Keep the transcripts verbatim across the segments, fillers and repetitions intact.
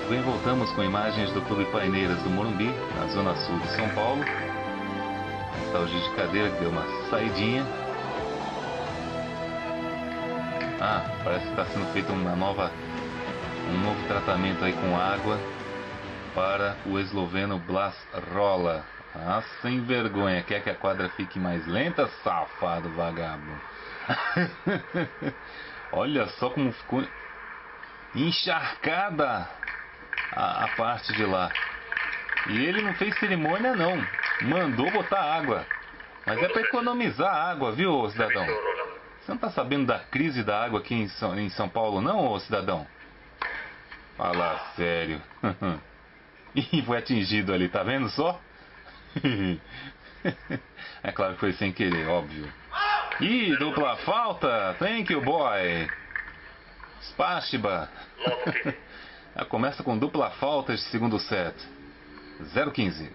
Muito bem, voltamos com imagens do Clube Paineiras do Morumbi, na zona sul de São Paulo. Está o Giz de Cadeira que deu uma saidinha. Ah, parece que está sendo feito uma nova, um novo tratamento aí com água para o esloveno Blas Rola. Ah, sem vergonha, quer que a quadra fique mais lenta, safado vagabundo? Olha só como ficou encharcada a, a parte de lá. E ele não fez cerimônia não, mandou botar água. Mas é para economizar água, viu, cidadão? Você não tá sabendo da crise da água aqui em São, em São Paulo não, ô cidadão? Fala sério. Ih, foi atingido ali, tá vendo só? É claro que foi sem querer, óbvio. Ih, dupla falta. Thank you, boy. Spasiba. Começa com dupla falta este segundo set. zero quinze.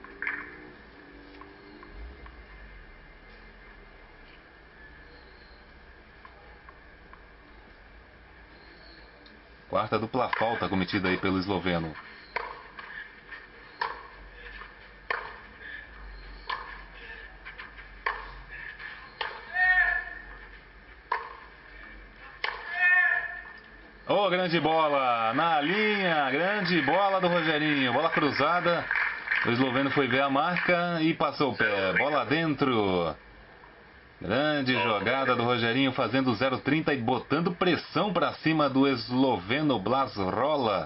Quarta dupla falta cometida aí pelo esloveno. Ô, oh, grande bola na linha, grande bola do Rogerinho, bola cruzada. O esloveno foi ver a marca e passou o pé, bola dentro. Grande jogada do Rogerinho fazendo zero trinta e botando pressão para cima do esloveno Blas Rola.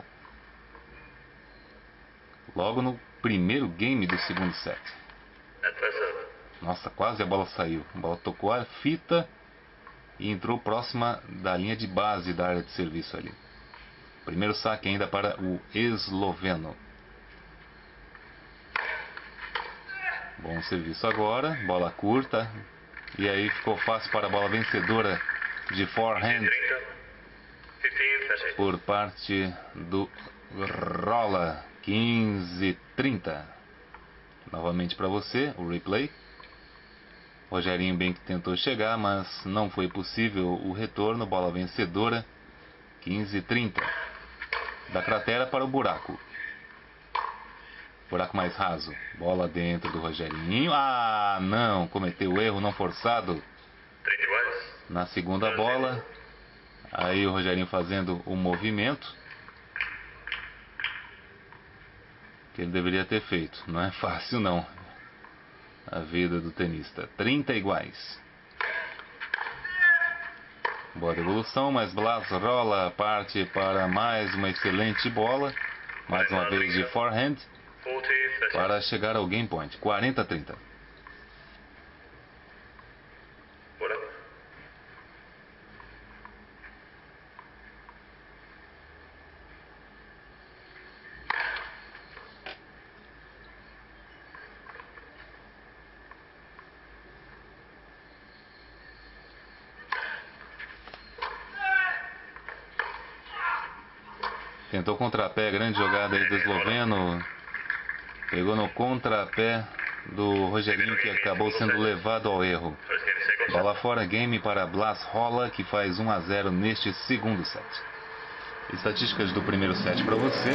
Logo no primeiro game do segundo set. Nossa, quase a bola saiu. A bola tocou a fita e entrou próxima da linha de base da área de serviço ali. Primeiro saque ainda para o esloveno. Bom serviço agora, bola curta. E aí ficou fácil para a bola vencedora de forehand por parte do Rola. quinze trinta. Novamente para você, o replay. Rogerinho bem que tentou chegar, mas não foi possível o retorno. Bola vencedora, quinze trinta. Da cratera para o buraco. Buraco mais raso. Bola dentro do Rogerinho. Ah, não. Cometeu o erro não forçado. Na segunda bola. Aí o Rogerinho fazendo o movimento que ele deveria ter feito. Não é fácil não. A vida do tenista. trinta iguais. Boa devolução, mas Blas Rola parte para mais uma excelente bola. Mais uma vez de forehand. Para chegar ao game point. quarenta a trinta. Tentou contrapé, grande jogada aí do esloveno. Pegou no contrapé do Rogerinho, que acabou sendo levado ao erro. Bola fora, game para Blas Rola, que faz um a zero neste segundo set. Estatísticas do primeiro set para você.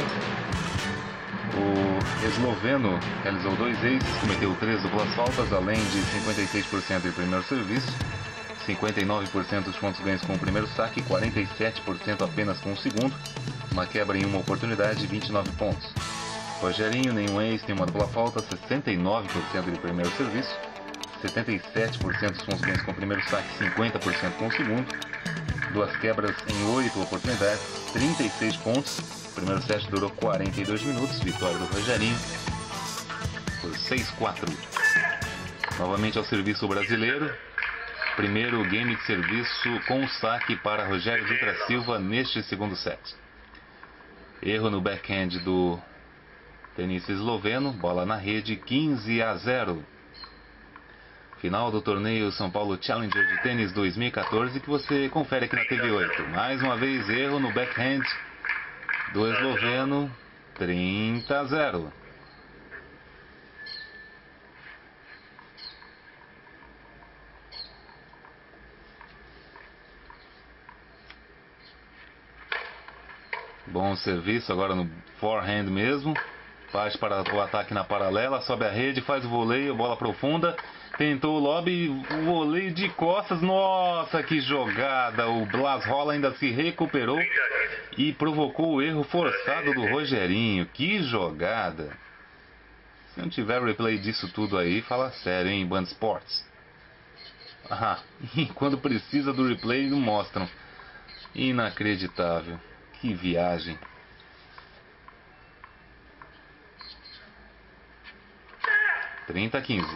O esloveno realizou dois aces, cometeu três duplas faltas, além de cinquenta e seis por cento do primeiro serviço, cinquenta e nove por cento dos pontos ganhos com o primeiro saque, quarenta e sete por cento apenas com o segundo, uma quebra em uma oportunidade, vinte e nove pontos. Rogerinho, nenhum ace, nenhuma dupla falta, sessenta e nove por cento do primeiro serviço, setenta e sete por cento dos pontos ganhos com o primeiro saque, cinquenta por cento com o segundo, duas quebras em oito oportunidades, trinta e seis pontos. O primeiro set durou quarenta e dois minutos, vitória do Rogerinho por seis a quatro. Novamente ao serviço brasileiro. Primeiro game de serviço com saque para Rogério Dutra Silva neste segundo set. Erro no backhand do tenista esloveno, bola na rede, quinze a zero. Final do torneio São Paulo Challenger de Tênis dois mil e quatorze, que você confere aqui na T V oito. Mais uma vez, erro no backhand do esloveno, trinta a zero. Bom Bom serviço agora no forehand mesmo. Parte para o ataque na paralela, sobe a rede, faz o voleio, bola profunda. Tentou o lobby, voleio de costas. Nossa, que jogada! O Blas Rola ainda se recuperou e provocou o erro forçado do Rogerinho. Que jogada! Se não tiver replay disso tudo aí, fala sério, hein, Band Sports? Ah, e quando precisa do replay não mostram. Inacreditável. Que viagem. trinta a quinze.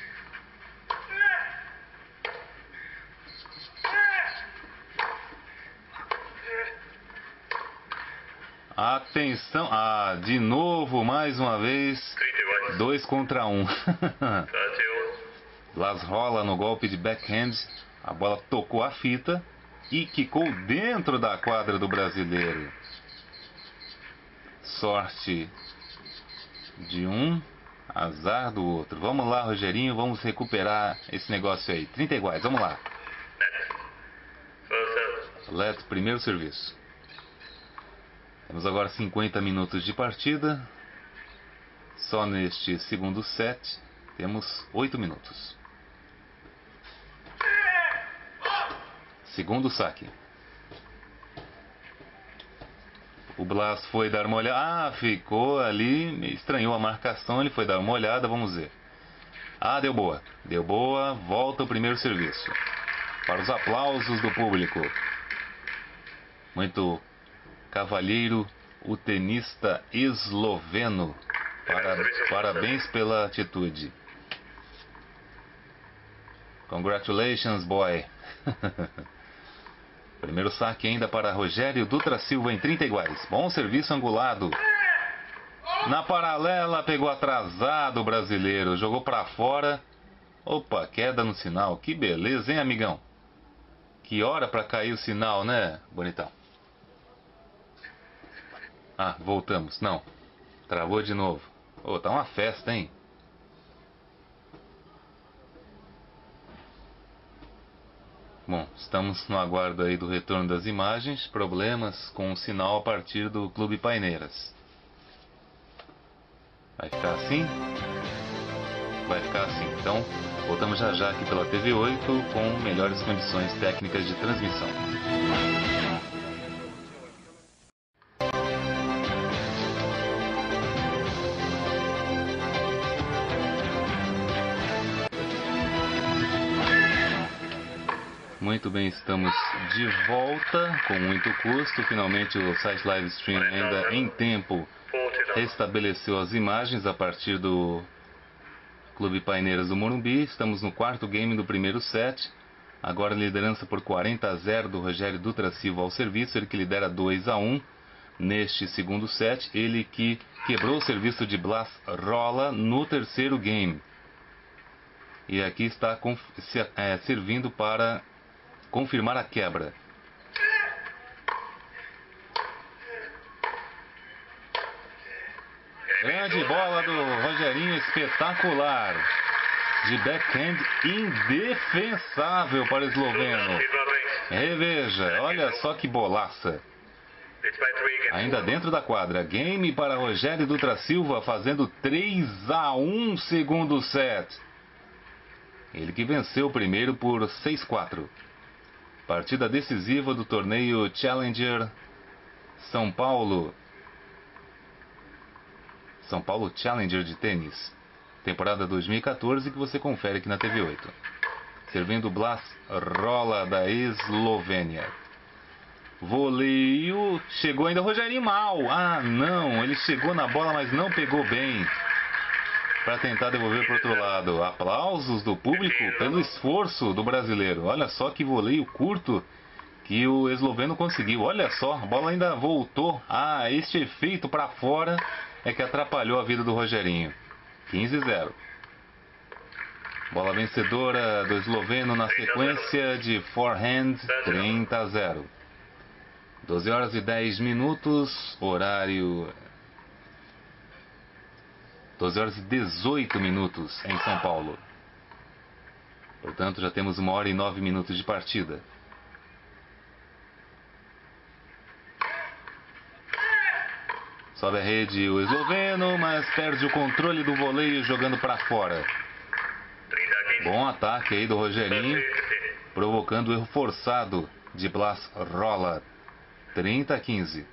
Atenção. Ah, de novo, mais uma vez. Dois contra um. Blas Rola no golpe de backhand. A bola tocou a fita e quicou dentro da quadra do brasileiro. Sorte de um, azar do outro. Vamos lá, Rogerinho, vamos recuperar esse negócio aí. trinta iguais, vamos lá. Let, primeiro serviço. Temos agora cinquenta minutos de partida. Só neste segundo set temos oito minutos. Segundo saque. O Blas foi dar uma olhada. Ah, ficou ali. Estranhou a marcação. Ele foi dar uma olhada. Vamos ver. Ah, deu boa. Deu boa. Volta o primeiro serviço. Para os aplausos do público. Muito cavalheiro. O tenista esloveno. Para, parabéns pela atitude. Congratulations, boy. Primeiro saque ainda para Rogério Dutra Silva em trinta iguais. Bom serviço angulado. Na paralela, pegou atrasado o brasileiro. Jogou para fora. Opa, queda no sinal. Que beleza, hein, amigão? Que hora para cair o sinal, né, bonitão? Ah, voltamos. Não. Travou de novo. Ô, tá uma festa, hein? Bom, estamos no aguardo aí do retorno das imagens. Problemas com o sinal a partir do Clube Paineiras. Vai ficar assim? Vai ficar assim. Então, voltamos já já aqui pela T V oito com melhores condições técnicas de transmissão. Muito bem, estamos de volta com muito custo. Finalmente o site live stream ainda em tempo restabeleceu as imagens a partir do Clube Paineiras do Morumbi. Estamos no quarto game do primeiro set. Agora liderança por quarenta a zero do Rogério Dutra Silva ao serviço. Ele que lidera dois a um neste segundo set. Ele que quebrou o serviço de Blas Rola no terceiro game. E aqui está é, servindo para confirmar a quebra. Grande bola do Rogerinho, espetacular. De backhand indefensável para o esloveno. Reveja, olha só que bolaça. Ainda dentro da quadra. Game para Rogério Dutra Silva, fazendo três a um segundo set. Ele que venceu o primeiro por seis a quatro. Partida decisiva do torneio Challenger São Paulo. São Paulo Challenger de tênis. Temporada dois mil e quatorze que você confere aqui na T V oito. Servindo Blas Rola da Eslovênia. Voleio. Chegou ainda Rogerinho mal. Ah, não. Ele chegou na bola, mas não pegou bem. Para tentar devolver para o outro lado. Aplausos do público pelo esforço do brasileiro. Olha só que voleio curto que o esloveno conseguiu. Olha só, a bola ainda voltou. Ah, este efeito para fora é que atrapalhou a vida do Rogerinho. quinze a zero. Bola vencedora do esloveno na sequência de forehand. trinta a zero. doze horas e dez minutos. Horário... doze horas e dezoito minutos em São Paulo. Portanto, já temos uma hora e nove minutos de partida. Sobe a rede o esloveno, mas perde o controle do voleio jogando para fora. Bom ataque aí do Rogerinho, provocando o erro forçado de Blas Rola. trinta a quinze.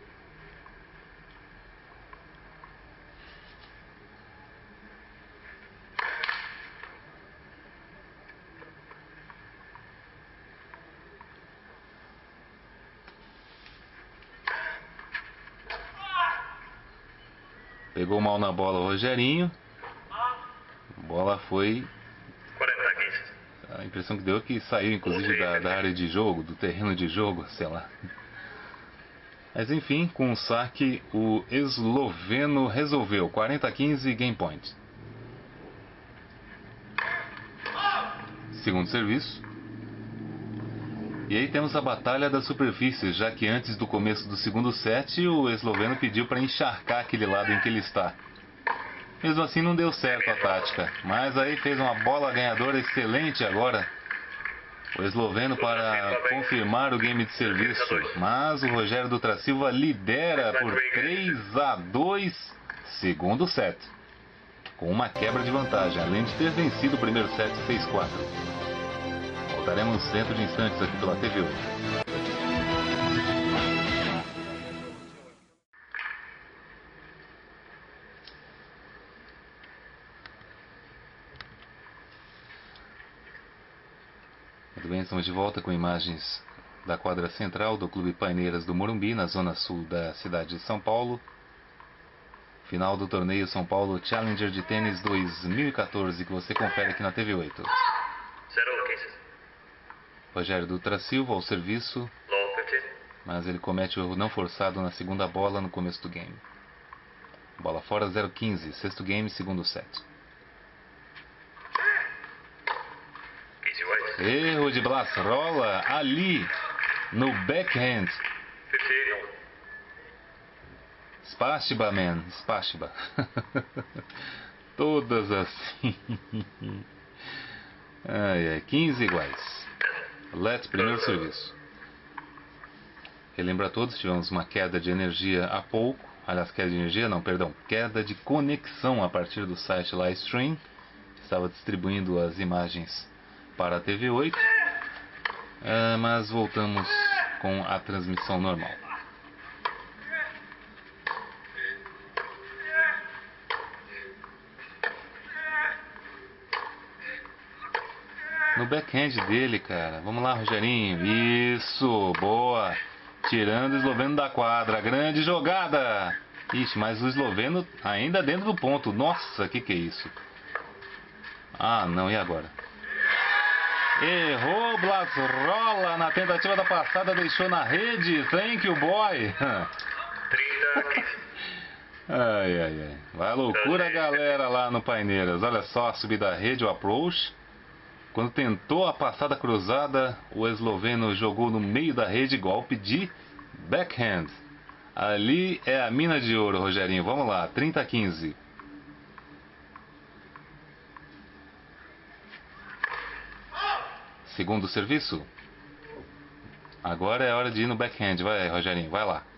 Pegou mal na bola o Rogerinho. A bola foi... A impressão que deu é que saiu inclusive da, da área de jogo, do terreno de jogo, sei lá. Mas enfim, com o saque o esloveno resolveu. quarenta a quinze, game point. Segundo serviço. E aí temos a batalha das superfícies, já que antes do começo do segundo set o esloveno pediu para encharcar aquele lado em que ele está. Mesmo assim não deu certo a tática, mas aí fez uma bola ganhadora excelente agora o esloveno para confirmar o game de serviço. Mas o Rogério Dutra Silva lidera por três a dois segundo set, com uma quebra de vantagem, além de ter vencido o primeiro set seis a quatro. Voltaremos dentro de instantes aqui pela T V oito. Muito bem, estamos de volta com imagens da quadra central do Clube Paineiras do Morumbi, na zona sul da cidade de São Paulo. Final do torneio São Paulo Challenger de Tênis dois mil e quatorze, que você confere aqui na T V oito. Rogério Dutra Silva ao serviço, mas ele comete o erro não forçado na segunda bola no começo do game. Bola fora, zero a quinze, sexto game, segundo set. Erro de Blas Rola ali no backhand. Spasiba, man, spasiba. Todas assim. Ai, ai, quinze iguais. Let, primeiro serviço. Relembra a todos, tivemos uma queda de energia há pouco. Aliás, queda de energia, não, perdão. Queda de conexão a partir do site Livestream. Estava distribuindo as imagens para a T V oito. Uh, mas voltamos com a transmissão normal. No backhand dele, cara. Vamos lá, Rogerinho. Isso, boa. Tirando o esloveno da quadra. Grande jogada. Ixi, mas o esloveno ainda dentro do ponto. Nossa, que que é isso? Ah, não, e agora? Errou Blas Rola na tentativa da passada. Deixou na rede. Thank you, boy. Ai, ai, ai. Vai loucura, galera, lá no Paineiras. Olha só a subida da rede, o approach. Quando tentou a passada cruzada, o esloveno jogou no meio da rede, golpe de backhand. Ali é a mina de ouro, Rogerinho. Vamos lá, trinta a quinze. Segundo serviço. Agora é hora de ir no backhand. Vai, Rogerinho, vai lá.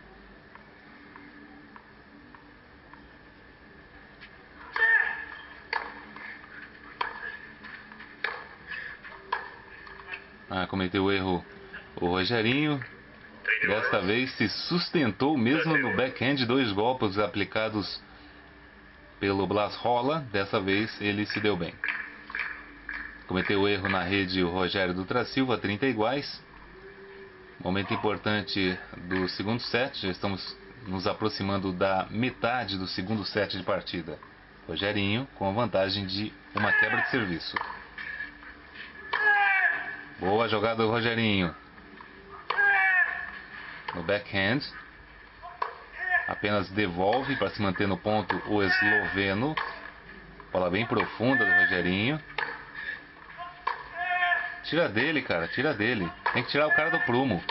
Ah, cometeu o erro o Rogerinho. Desta vez se sustentou mesmo no backhand. Dois golpes aplicados pelo Blas Rola. Dessa vez ele se deu bem. Cometeu o erro na rede o Rogério Dutra Silva, trinta iguais. Momento importante do segundo set. Já estamos nos aproximando da metade do segundo set de partida. Rogerinho com a vantagem de uma quebra de serviço. Boa jogada do Rogerinho. No backhand. Apenas devolve para se manter no ponto o esloveno. Bola bem profunda do Rogerinho. Tira dele, cara. Tira dele. Tem que tirar o cara do prumo.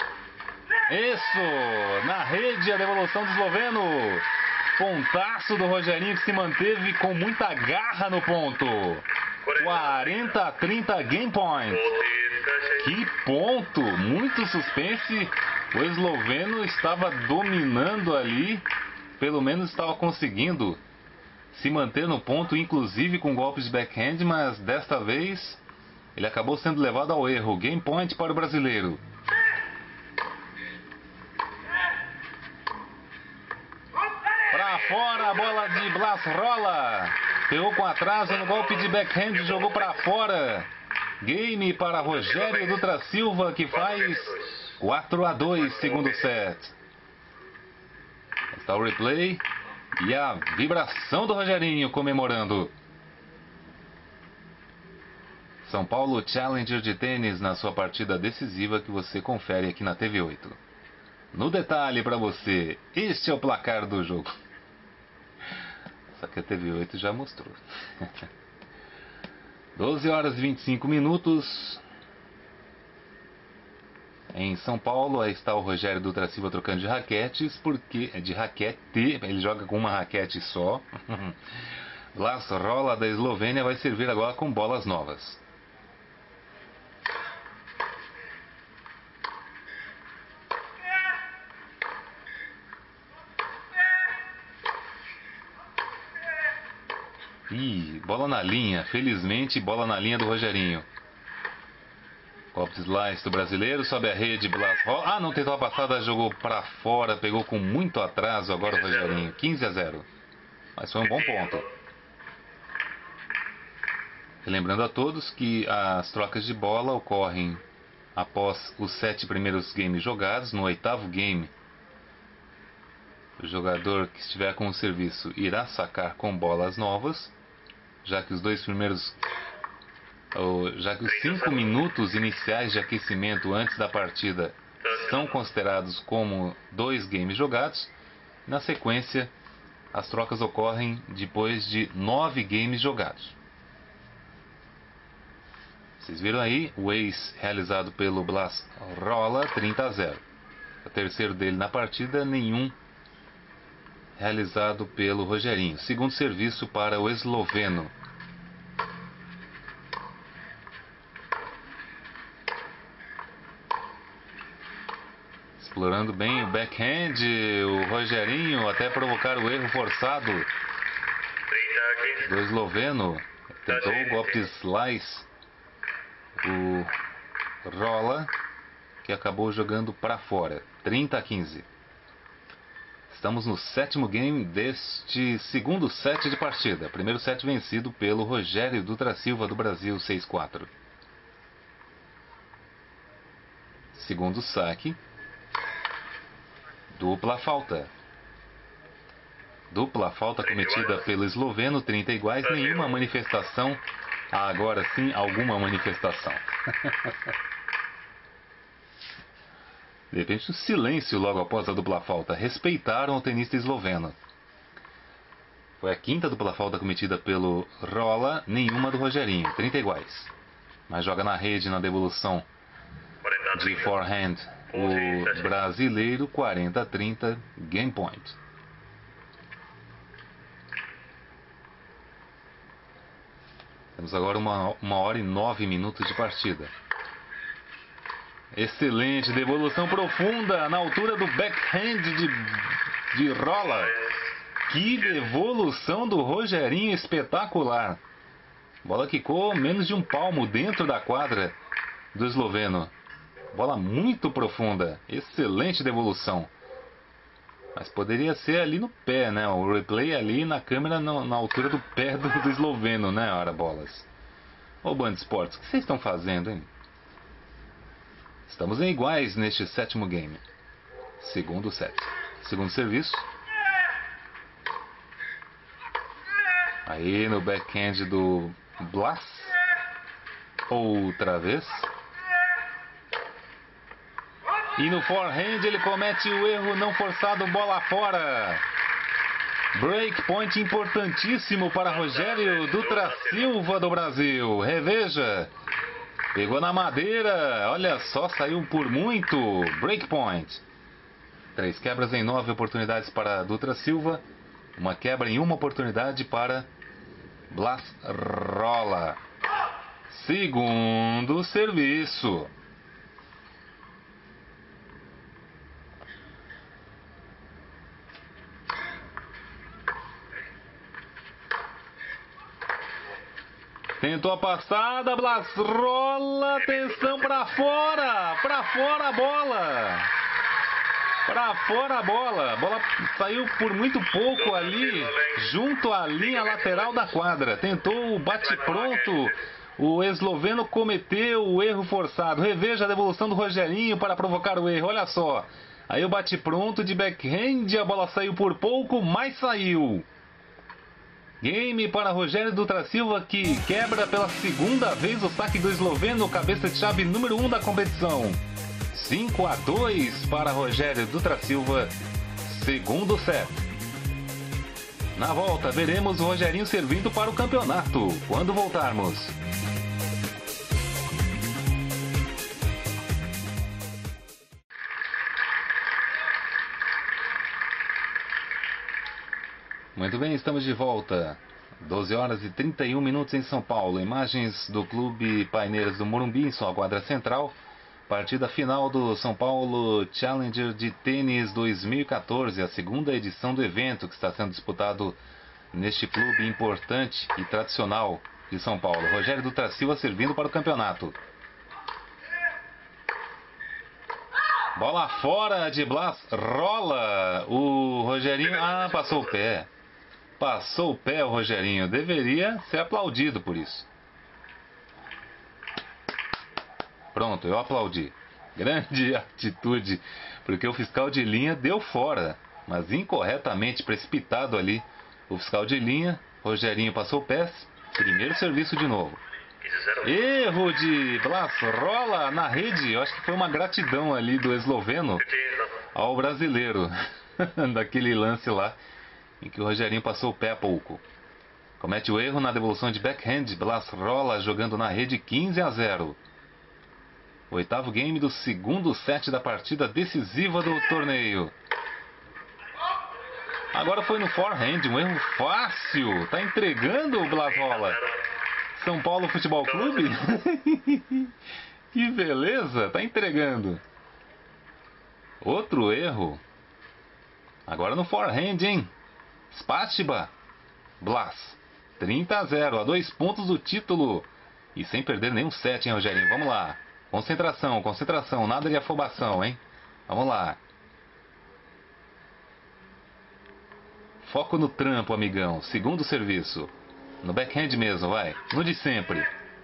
Isso! Na rede a devolução do esloveno. Pontaço do Rogerinho que se manteve com muita garra no ponto. quarenta a trinta game point. Que ponto! Muito suspense. O esloveno estava dominando ali pelo menos estava conseguindo se manter no ponto, inclusive com golpes de backhand, mas desta vez ele acabou sendo levado ao erro. Game point para o brasileiro. Para fora a bola de Blas Rola. Pegou com atraso no golpe de backhand e jogou para fora. Game para Rogério Dutra Silva, que faz quatro a dois, segundo set. Está o replay e a vibração do Rogerinho comemorando. São Paulo Challenger de tênis na sua partida decisiva que você confere aqui na T V oito. No detalhe para você, este é o placar do jogo. Só que a T V oito já mostrou. doze horas e vinte e cinco minutos. Em São Paulo, aí está o Rogério Dutra Silva trocando de raquetes, porque de raquete, ele joga com uma raquete só. Blas Rola da Eslovênia vai servir agora com bolas novas. Ih, bola na linha, felizmente bola na linha do Rogerinho. Golpe slice do brasileiro, sobe a rede, Blas Rola. Ah, não tentou a passada, jogou para fora, pegou com muito atraso agora o Rogerinho. quinze a zero. Mas foi um bom ponto. E lembrando a todos que as trocas de bola ocorrem após os sete primeiros games jogados. No oitavo game, o jogador que estiver com o serviço irá sacar com bolas novas, já que os dois primeiros, já que os cinco minutos iniciais de aquecimento antes da partida são considerados como dois games jogados. Na sequência, as trocas ocorrem depois de nove games jogados. Vocês viram aí o ace realizado pelo Blas Rola, trinta a zero. O terceiro dele na partida, nenhum realizado pelo Rogerinho. Segundo serviço para o esloveno. Explorando bem o backhand, o Rogerinho, até provocar o erro forçado do esloveno. Tentou o golpe de slice, o Rola, que acabou jogando para fora. trinta a quinze. Estamos no sétimo game deste segundo set de partida. Primeiro set vencido pelo Rogério Dutra Silva do Brasil, seis a quatro. Segundo saque. Dupla falta. Dupla falta cometida pelo esloveno, trinta iguais, nenhuma manifestação. Ah, agora sim, alguma manifestação. De repente, um silêncio logo após a dupla falta. Respeitaram o tenista esloveno. Foi a quinta dupla falta cometida pelo Rola, nenhuma do Rogerinho, trinta iguais. Mas joga na rede na devolução de forehand o brasileiro, quarenta a trinta, game point. Temos agora uma, uma hora e nove minutos de partida. Excelente, devolução profunda na altura do backhand de, de Rola. Que devolução do Rogerinho, espetacular. Bola quicou menos de um palmo dentro da quadra do esloveno. Bola muito profunda, excelente devolução. Mas poderia ser ali no pé, né? O replay ali na câmera no, na altura do pé do, do esloveno, né? Ora bolas. Ô Band Esportes, o que vocês estão fazendo, hein? Estamos em iguais neste sétimo game. Segundo set. Segundo serviço. Aí no backhand do Blas. Outra vez. E no forehand ele comete o erro não forçado, bola fora. Break point importantíssimo para Rogério Dutra Silva do Brasil. Reveja. Pegou na madeira. Olha só, saiu por muito. Break point. Três quebras em nove oportunidades para Dutra Silva. Uma quebra em uma oportunidade para Blas Rola. Segundo serviço. tentou a passada, Blas rola, atenção pra fora, pra fora a bola. Pra fora a bola, a bola saiu por muito pouco ali, junto à linha lateral da quadra. Tentou o bate-pronto, o esloveno cometeu o erro forçado. Reveja a devolução do Rogerinho para provocar o erro, olha só. Aí o bate-pronto de backhand, a bola saiu por pouco, mas saiu. Game para Rogério Dutra Silva, que quebra pela segunda vez o saque do esloveno, cabeça de chave número um da competição. cinco a dois para Rogério Dutra Silva, segundo set. Na volta, veremos o Rogerinho servindo para o campeonato, quando voltarmos. Muito bem, estamos de volta. doze horas e trinta e um minutos em São Paulo. Imagens do Clube Paineiras do Morumbi em sua quadra central. Partida final do São Paulo Challenger de Tênis dois mil e quatorze, a segunda edição do evento que está sendo disputado neste clube importante e tradicional de São Paulo. Rogério Dutra Silva servindo para o campeonato. Bola fora de Blas rola. O Rogerinho... Ah, passou o pé. Passou o pé o Rogerinho. Deveria ser aplaudido por isso. Pronto, eu aplaudi. Grande atitude. Porque o fiscal de linha deu fora. Mas incorretamente precipitado ali. O fiscal de linha. Rogerinho passou o pé. Primeiro serviço de novo. Erro de Blas rola na rede. Eu acho que foi uma gratidão ali do esloveno ao brasileiro. Daquele lance lá em que o Rogerinho passou o pé a pouco. Comete o erro na devolução de backhand. Blas rola jogando na rede quinze a zero. Oitavo game do segundo set da partida decisiva do torneio. Agora foi no forehand, um erro fácil. Tá entregando o Blas rola. São Paulo Futebol Clube? Que beleza, tá entregando. Outro erro. Agora no forehand, hein? Spasiba. Blas. trinta a zero, a dois pontos do título. E sem perder nenhum set, hein, Rogerinho? Vamos lá. Concentração, concentração. Nada de afobação, hein? Vamos lá. Foco no trampo, amigão. Segundo serviço. No backhand mesmo, vai. No de sempre.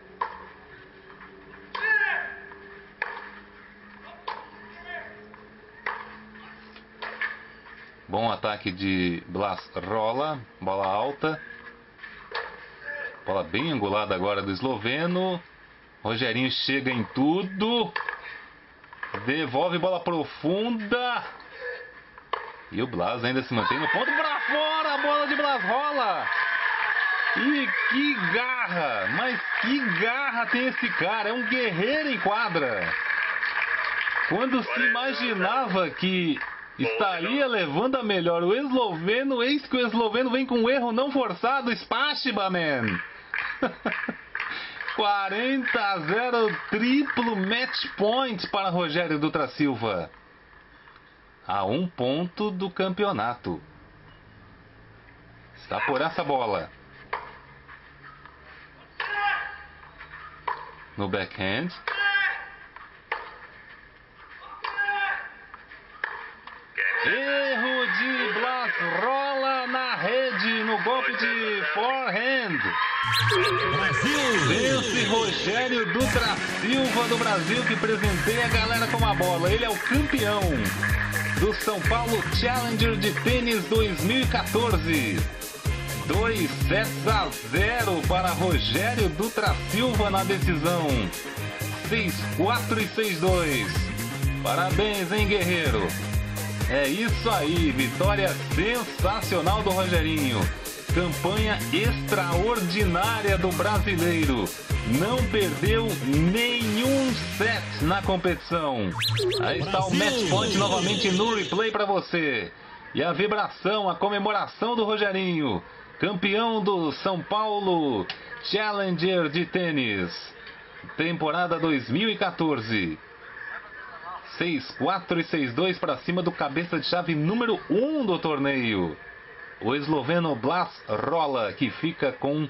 Bom ataque de Blas rola. Bola alta. Bola bem angulada agora do esloveno. Rogerinho chega em tudo. Devolve bola profunda. E o Blas ainda se mantém no ponto. Pra fora, a bola de Blas rola. E que garra. Mas que garra tem esse cara. É um guerreiro em quadra. Quando se imaginava que estaria levando a melhor o esloveno, eis que o esloveno vem com um erro não forçado. Spasiba, man. quarenta a zero, triplo match point para Rogério Dutra Silva. A um ponto do campeonato. Está por essa bola. No backhand. Erro de Blas rola na rede no golpe de forehand. Brasil! Vence Rogério Dutra Silva do Brasil, que presenteia a galera com a bola. Ele é o campeão do São Paulo Challenger de Tênis dois mil e quatorze. dois sets a zero para Rogério Dutra Silva na decisão. seis quatro e seis dois. Parabéns, hein, guerreiro? É isso aí, vitória sensacional do Rogerinho. Campanha extraordinária do brasileiro. Não perdeu nenhum set na competição. Aí está o match point novamente no replay para você. E a vibração, a comemoração do Rogerinho. Campeão do São Paulo Challenger de Tênis. Temporada dois mil e quatorze. seis quatro e seis dois para cima do cabeça de chave número um do torneio. O esloveno Blas rola, que fica com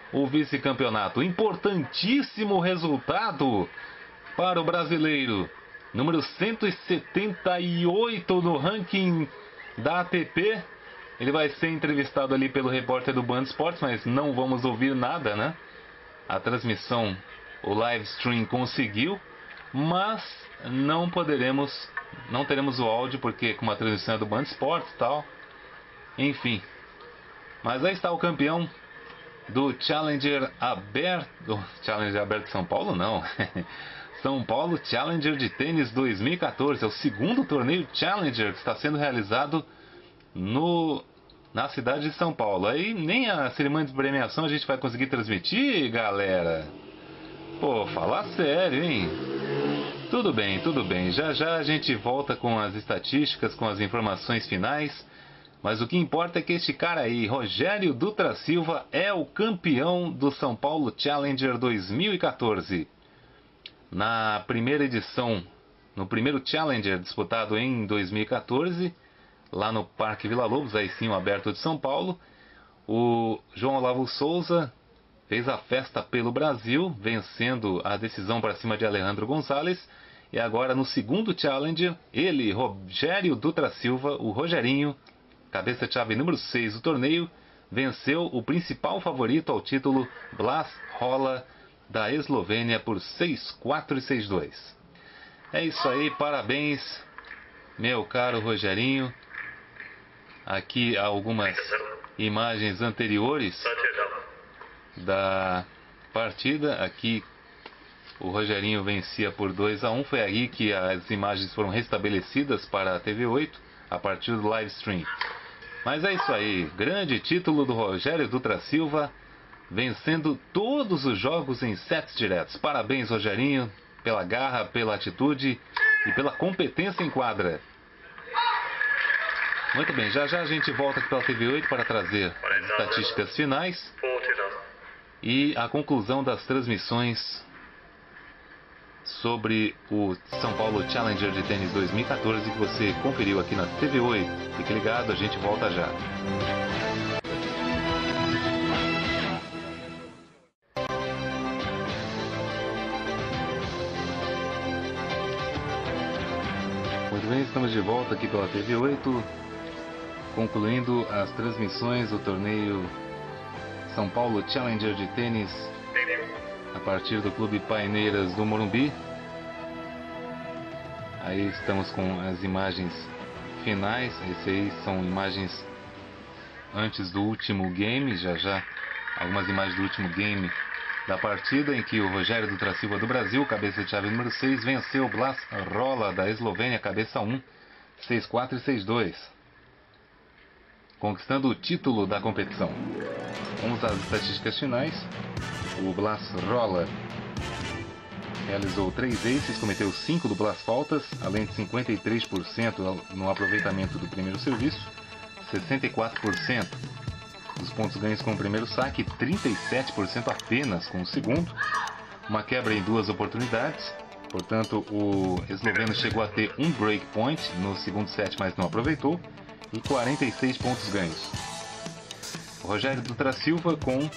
o vice-campeonato. Importantíssimo resultado para o brasileiro. Número cento e setenta e oito no ranking da A T P. Ele vai ser entrevistado ali pelo repórter do Band Esportes, mas não vamos ouvir nada, né? A transmissão, o live stream conseguiu, mas não poderemos, não teremos o áudio, porque com a transmissão é do Band Esportes e tal. Enfim. Mas aí está o campeão do Challenger Aberto. Challenger Aberto de São Paulo, não. São Paulo Challenger de Tênis dois mil e quatorze. É o segundo torneio Challenger que está sendo realizado no, na cidade de São Paulo. Aí nem a cerimônia de premiação a gente vai conseguir transmitir, galera. Pô, falar sério, hein? Tudo bem, tudo bem. Já já a gente volta com as estatísticas, com as informações finais. Mas o que importa é que este cara aí, Rogério Dutra Silva, é o campeão do São Paulo Challenger dois mil e quatorze. Na primeira edição, no primeiro Challenger disputado em dois mil e quatorze, lá no Parque Vila Lobos, aí sim o Aberto de São Paulo, o João Olavo Souza fez a festa pelo Brasil, vencendo a decisão para cima de Alejandro Gonzalez. E agora no segundo Challenger, ele, Rogério Dutra Silva, o Rogerinho, cabeça-chave número seis do torneio, venceu o principal favorito ao título, Blas Rola, da Eslovênia, por seis quatro e seis dois. É isso aí, parabéns, meu caro Rogerinho. Aqui algumas imagens anteriores da partida. Aqui o Rogerinho vencia por dois a um. Foi aí que as imagens foram restabelecidas para a T V oito a partir do live stream. Mas é isso aí, grande título do Rogério Dutra Silva, vencendo todos os jogos em sets diretos. Parabéns, Rogerinho, pela garra, pela atitude e pela competência em quadra. Muito bem, já já a gente volta aqui pela T V oito para trazer as estatísticas finais e a conclusão das transmissões sobre o São Paulo Challenger de Tênis dois mil e quatorze que você conferiu aqui na T V oito. Fique ligado, a gente volta já. Muito bem, estamos de volta aqui pela T V oito, concluindo as transmissões do torneio São Paulo Challenger de Tênis a partir do Clube Paineiras do Morumbi. Aí estamos com as imagens finais. Essas aí são imagens antes do último game. Já já algumas imagens do último game da partida, em que o Rogério Dutra Silva do Brasil, cabeça de chave número seis, venceu o Blas Rola da Eslovênia, cabeça um, seis quatro e seis dois, conquistando o título da competição. Vamos às estatísticas finais. O Blas Rola realizou três aces, cometeu cinco duplas faltas, além de cinquenta e três por cento no aproveitamento do primeiro serviço, sessenta e quatro por cento dos pontos ganhos com o primeiro saque, trinta e sete por cento apenas com o segundo, uma quebra em duas oportunidades. Portanto, o esloveno chegou a ter um break point no segundo set, mas não aproveitou, e quarenta e seis pontos ganhos. O Rogério Dutra Silva com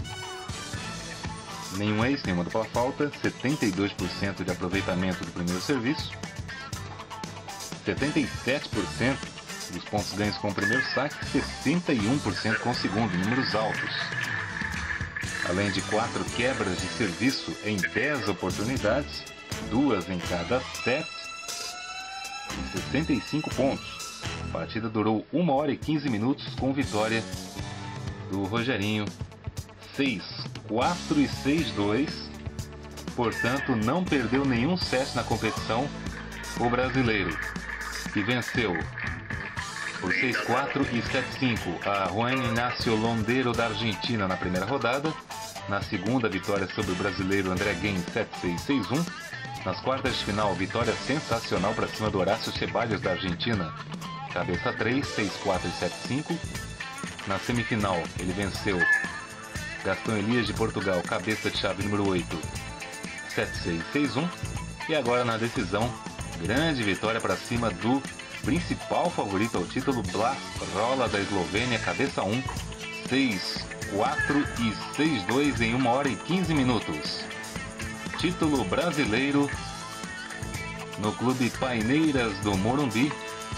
nenhum ace, nenhuma dupla falta, setenta e dois por cento de aproveitamento do primeiro serviço, setenta e sete por cento dos pontos ganhos com o primeiro saque, sessenta e um por cento com o segundo, números altos. Além de quatro quebras de serviço em dez oportunidades, duas em cada set, e sessenta e cinco pontos. A partida durou uma hora e quinze minutos, com vitória do Rogerinho, seis quatro e seis dois. Portanto, não perdeu nenhum set na competição o brasileiro, que venceu por seis quatro e sete cinco a Juan Ignacio Londero da Argentina na primeira rodada. Na segunda, vitória sobre o brasileiro André Guem, sete seis seis um. Nas quartas de final, vitória sensacional para cima do Horácio Ceballos da Argentina, cabeça três, seis quatro e sete cinco. Na semifinal, ele venceu Gastão Elias de Portugal, cabeça de chave número oito, sete seis seis um. E agora na decisão, grande vitória para cima do principal favorito ao título, Blas Rola da Eslovênia, cabeça um, seis quatro e seis dois em uma hora e quinze minutos. Título brasileiro no Clube Paineiras do Morumbi.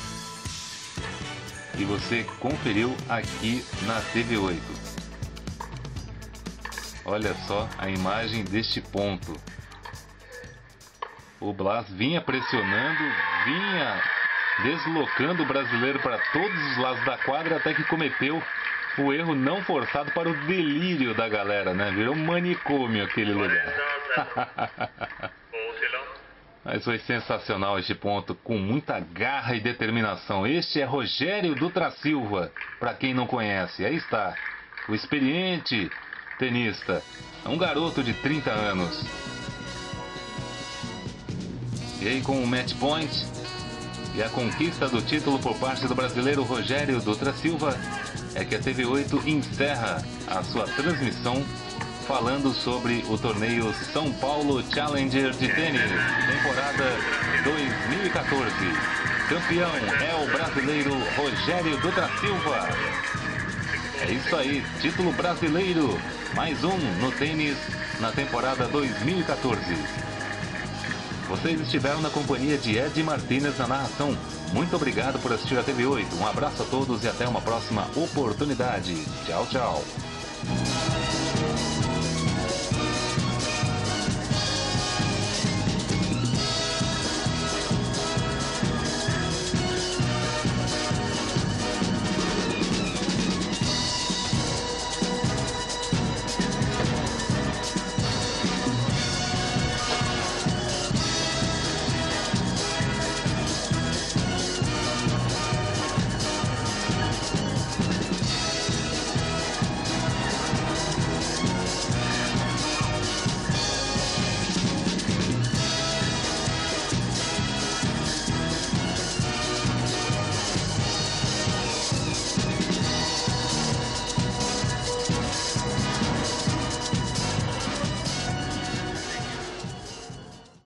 E você conferiu aqui na T V oito. Olha só a imagem deste ponto. O Blas vinha pressionando, vinha deslocando o brasileiro para todos os lados da quadra até que cometeu o erro não forçado para o delírio da galera, né? Virou um manicômio aquele lugar. Mas foi sensacional este ponto, com muita garra e determinação. Este é Rogério Dutra Silva, para quem não conhece. Aí está, o experiente tenista, um garoto de trinta anos. E aí com o match point e a conquista do título por parte do brasileiro Rogério Dutra Silva, é que a T V oito encerra a sua transmissão falando sobre o torneio São Paulo Challenger de tênis, temporada dois mil e quatorze. Campeão é o brasileiro Rogério Dutra Silva. É isso aí, título brasileiro, mais um no tênis na temporada dois mil e quatorze. Vocês estiveram na companhia de Ed Martínez na narração. Muito obrigado por assistir a T V oito. Um abraço a todos e até uma próxima oportunidade. Tchau, tchau.